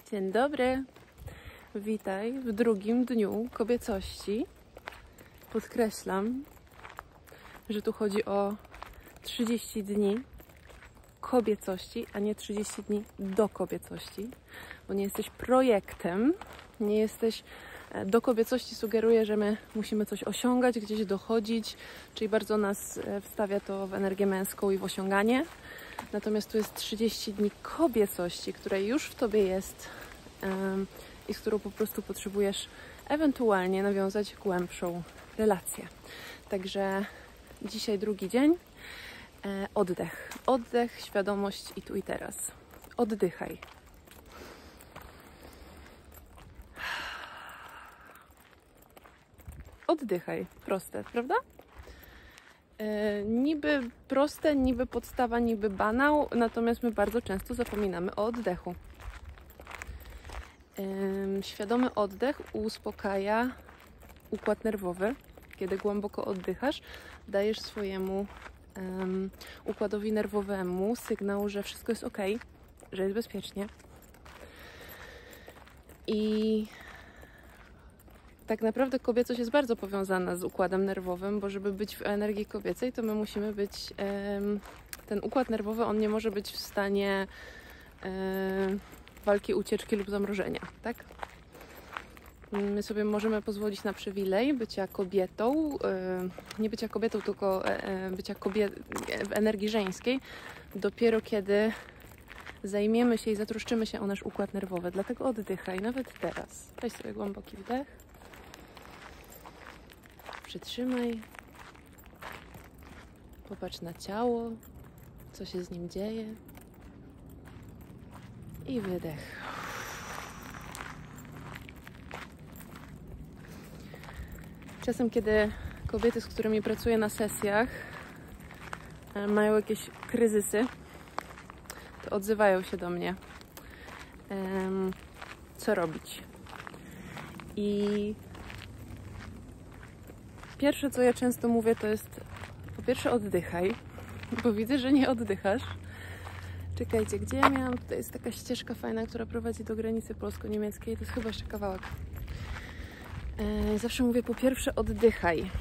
Dzień dobry, witaj w drugim dniu kobiecości. Podkreślam, że tu chodzi o 30 dni kobiecości, a nie 30 dni do kobiecości, bo nie jesteś projektem, nie jesteś do kobiecości, sugeruje, że my musimy coś osiągać, gdzieś dochodzić, czyli bardzo nas wstawia to w energię męską i w osiąganie. Natomiast tu jest 30 dni kobiecości, która już w tobie jest i z którą po prostu potrzebujesz ewentualnie nawiązać głębszą relację. Także dzisiaj drugi dzień. Oddech. Oddech, świadomość i tu i teraz. Oddychaj. Oddychaj. Proste, prawda? Niby proste, niby podstawa, niby banał, natomiast my bardzo często zapominamy o oddechu. Świadomy oddech uspokaja układ nerwowy. Kiedy głęboko oddychasz, dajesz swojemu układowi nerwowemu sygnał, że wszystko jest ok, że jest bezpiecznie. I tak naprawdę kobiecość jest bardzo powiązana z układem nerwowym, bo żeby być w energii kobiecej, to my musimy być, ten układ nerwowy, on nie może być w stanie walki, ucieczki lub zamrożenia, tak? My sobie możemy pozwolić na przywilej bycia kobietą, nie bycia kobietą, tylko bycia w energii żeńskiej, dopiero kiedy zajmiemy się i zatroszczymy się o nasz układ nerwowy. Dlatego oddychaj, nawet teraz. Weź sobie głęboki wdech. Przytrzymaj. Popatrz na ciało, co się z nim dzieje. I wydech. Czasem, kiedy kobiety, z którymi pracuję na sesjach, mają jakieś kryzysy, to odzywają się do mnie. Co robić? I pierwsze, co ja często mówię, to jest po pierwsze oddychaj, bo widzę, że nie oddychasz. Czekajcie, gdzie ja miałam? Tutaj jest taka ścieżka fajna, która prowadzi do granicy polsko-niemieckiej. To jest chyba jeszcze kawałek. Zawsze mówię po pierwsze oddychaj,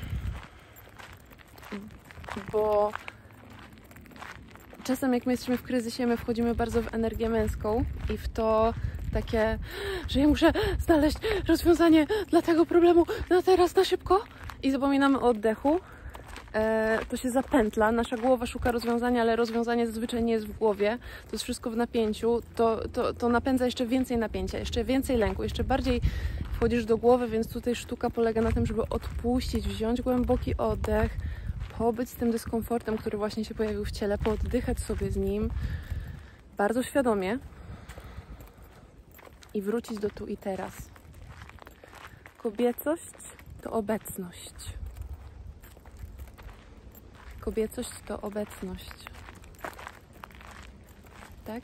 bo czasem jak my jesteśmy w kryzysie, my wchodzimy bardzo w energię męską i w to takie, że ja muszę znaleźć rozwiązanie dla tego problemu na teraz, na szybko i zapominamy o oddechu. To się zapętla, nasza głowa szuka rozwiązania, ale rozwiązanie zazwyczaj nie jest w głowie, to jest wszystko w napięciu, to napędza jeszcze więcej napięcia, jeszcze więcej lęku, jeszcze bardziej wchodzisz do głowy, więc tutaj sztuka polega na tym, żeby odpuścić, wziąć głęboki oddech, pobyć z tym dyskomfortem, który właśnie się pojawił w ciele, pooddychać sobie z nim bardzo świadomie i wrócić do tu i teraz. Kobiecość to obecność. Kobiecość to obecność. Tak?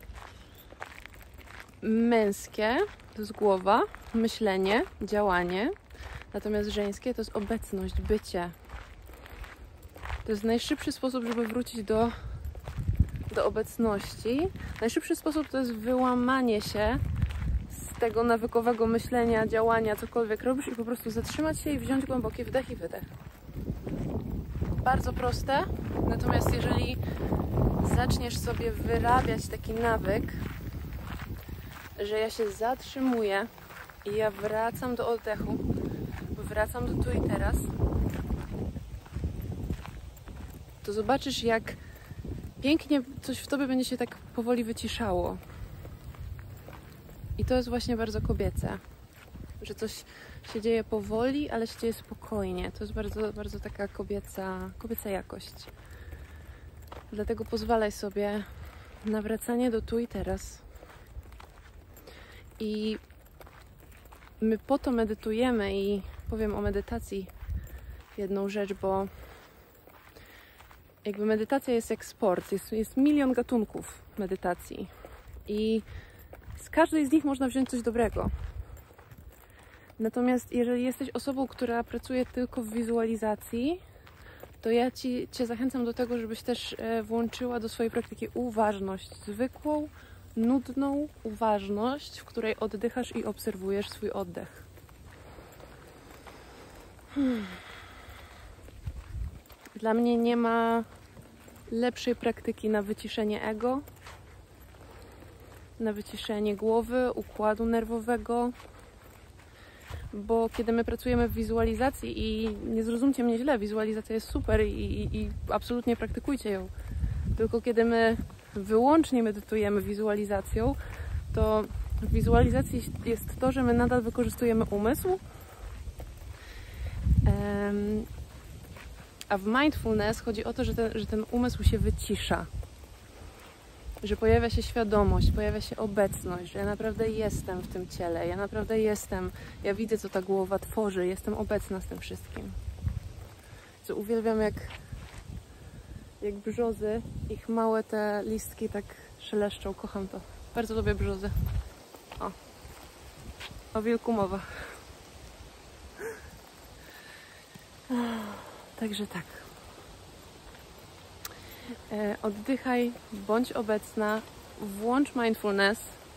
Męskie to jest głowa, myślenie, działanie. Natomiast żeńskie to jest obecność, bycie. To jest najszybszy sposób, żeby wrócić do obecności. Najszybszy sposób to jest wyłamanie się z tego nawykowego myślenia, działania, cokolwiek robisz i po prostu zatrzymać się i wziąć głęboki wdech i wydech. Bardzo proste, natomiast jeżeli zaczniesz sobie wyrabiać taki nawyk, że ja się zatrzymuję i ja wracam do oddechu, wracam do tu i teraz, to zobaczysz, jak pięknie coś w tobie będzie się tak powoli wyciszało. I to jest właśnie bardzo kobiece, że coś się dzieje powoli, ale się dzieje spokojnie. To jest bardzo, bardzo taka kobieca jakość. Dlatego pozwalaj sobie na wracanie do tu i teraz. I my po to medytujemy i powiem o medytacji jedną rzecz, bo jakby medytacja jest jak sport. Jest milion gatunków medytacji i z każdej z nich można wziąć coś dobrego. Natomiast jeżeli jesteś osobą, która pracuje tylko w wizualizacji, to ja Cię zachęcam do tego, żebyś też włączyła do swojej praktyki uważność, zwykłą, nudną uważność, w której oddychasz i obserwujesz swój oddech. Dla mnie nie ma lepszej praktyki na wyciszenie ego, na wyciszenie głowy, układu nerwowego, bo kiedy my pracujemy w wizualizacji i nie zrozumcie mnie źle, wizualizacja jest super i absolutnie praktykujcie ją, tylko kiedy my wyłącznie medytujemy wizualizacją, to w wizualizacji jest to, że my nadal wykorzystujemy umysł, a w mindfulness chodzi o to, że ten umysł się wycisza, że pojawia się świadomość, pojawia się obecność, że ja naprawdę jestem w tym ciele, ja naprawdę jestem, ja widzę, co ta głowa tworzy, jestem obecna z tym wszystkim. Co uwielbiam, jak brzozy, ich małe te listki tak szeleszczą, kocham to. Bardzo lubię brzozy. O wilku mowa. Także tak. Oddychaj, bądź obecna, włącz mindfulness.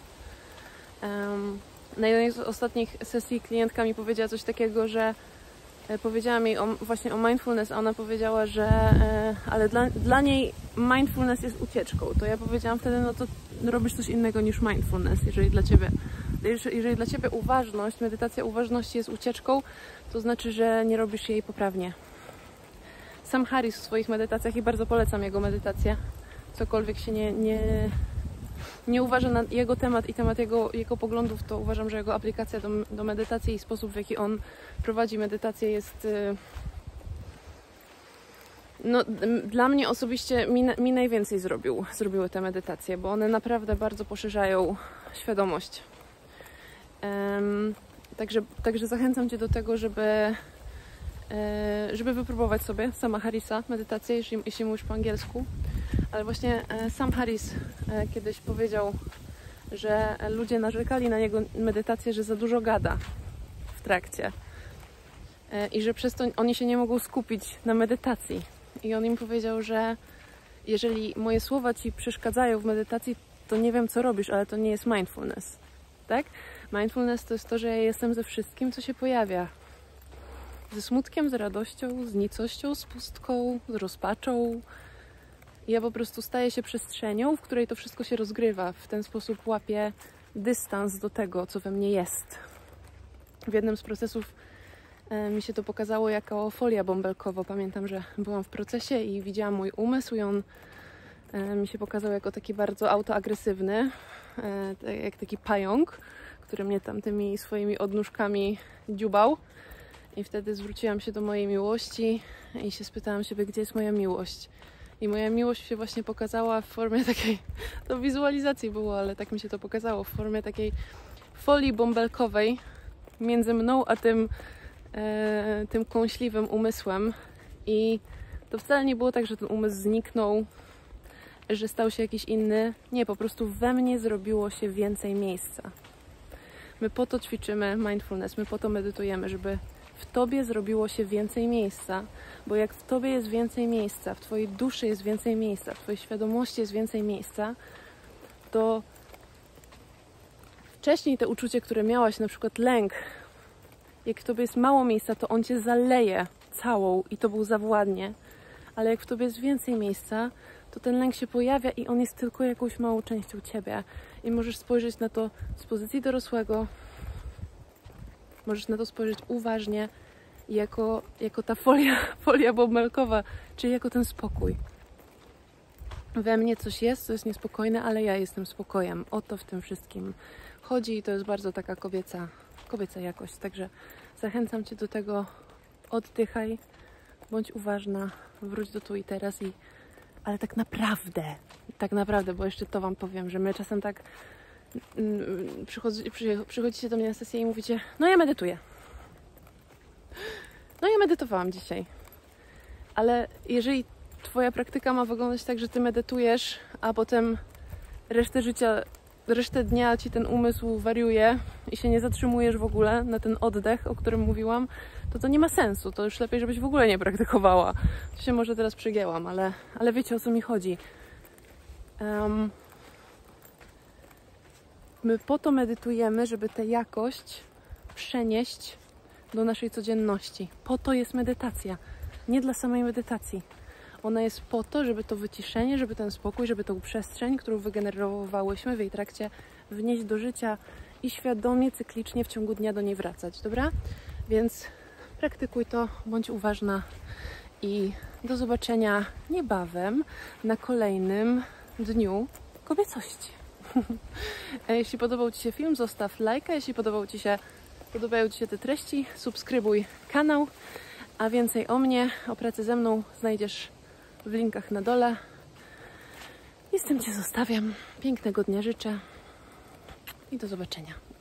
Na jednej z ostatnich sesji klientka mi powiedziała coś takiego, że powiedziała mi właśnie o mindfulness, a ona powiedziała, że ale dla niej mindfulness jest ucieczką. To ja powiedziałam wtedy, no to robisz coś innego niż mindfulness, jeżeli dla Ciebie uważność, medytacja uważności jest ucieczką, to znaczy, że nie robisz jej poprawnie. Sam Harris w swoich medytacjach, i bardzo polecam jego medytację, cokolwiek się nie uważa na jego temat i temat jego poglądów, to uważam, że jego aplikacja do medytacji i sposób, w jaki on prowadzi medytację jest no, dla mnie osobiście mi najwięcej zrobiły te medytacje, bo one naprawdę bardzo poszerzają świadomość. Także zachęcam Cię do tego, żeby wypróbować sobie sama Harrisa medytację, jeśli mówisz po angielsku. Ale właśnie sam Harris kiedyś powiedział, że ludzie narzekali na jego medytację, że za dużo gada w trakcie i że przez to oni się nie mogą skupić na medytacji. I on im powiedział, że jeżeli moje słowa Ci przeszkadzają w medytacji, to nie wiem, co robisz, ale to nie jest mindfulness. Tak? Mindfulness to jest to, że ja jestem ze wszystkim, co się pojawia. Ze smutkiem, z radością, z nicością, z pustką, z rozpaczą. Ja po prostu staję się przestrzenią, w której to wszystko się rozgrywa. W ten sposób łapię dystans do tego, co we mnie jest. W jednym z procesów mi się to pokazało jako folia bąbelkowa. Pamiętam, że byłam w procesie i widziałam mój umysł i on mi się pokazał jako taki bardzo autoagresywny, jak taki pająk, który mnie tam tymi swoimi odnóżkami dziubał. I wtedy zwróciłam się do mojej miłości i się spytałam siebie, gdzie jest moja miłość. I moja miłość się właśnie pokazała w formie takiej, to wizualizacji było, ale tak mi się to pokazało, w formie takiej folii bąbelkowej między mną a tym kąśliwym umysłem. I to wcale nie było tak, że ten umysł zniknął, że stał się jakiś inny. Nie, po prostu we mnie zrobiło się więcej miejsca. My po to ćwiczymy mindfulness, my po to medytujemy, żeby w Tobie zrobiło się więcej miejsca, bo jak w Tobie jest więcej miejsca, w Twojej duszy jest więcej miejsca, w Twojej świadomości jest więcej miejsca, to wcześniej te uczucie, które miałaś, na przykład lęk, jak w Tobie jest mało miejsca, to on Cię zaleje całą i Tobą zawładnie, ale jak w Tobie jest więcej miejsca, to ten lęk się pojawia i on jest tylko jakąś małą częścią Ciebie i możesz spojrzeć na to z pozycji dorosłego, możesz na to spojrzeć uważnie, jako ta folia bąbelkowa, czyli jako ten spokój. We mnie coś jest, co jest niespokojne, ale ja jestem spokojem. O to w tym wszystkim chodzi i to jest bardzo taka kobieca jakość. Także zachęcam Cię do tego, oddychaj, bądź uważna, wróć do tu i teraz ale tak naprawdę, bo jeszcze to Wam powiem, że my czasem tak przychodzicie do mnie na sesję i mówicie, no ja medytuję. No ja medytowałam dzisiaj. Ale jeżeli Twoja praktyka ma wyglądać tak, że Ty medytujesz, a potem resztę dnia Ci ten umysł wariuje i się nie zatrzymujesz w ogóle na ten oddech, o którym mówiłam, to nie ma sensu. To już lepiej, żebyś w ogóle nie praktykowała. To się może teraz przegięłam, ale wiecie, o co mi chodzi. My po to medytujemy, żeby tę jakość przenieść do naszej codzienności. Po to jest medytacja, nie dla samej medytacji. Ona jest po to, żeby to wyciszenie, żeby ten spokój, żeby tą przestrzeń, którą wygenerowałyśmy w jej trakcie, wnieść do życia i świadomie, cyklicznie w ciągu dnia do niej wracać, dobra? Więc praktykuj to, bądź uważna i do zobaczenia niebawem na kolejnym dniu kobiecości. Jeśli podobał Ci się film, zostaw lajka. Jeśli podobają Ci się te treści, subskrybuj kanał. A więcej o mnie, o pracy ze mną znajdziesz w linkach na dole. I z tym Cię zostawiam. Pięknego dnia życzę i do zobaczenia.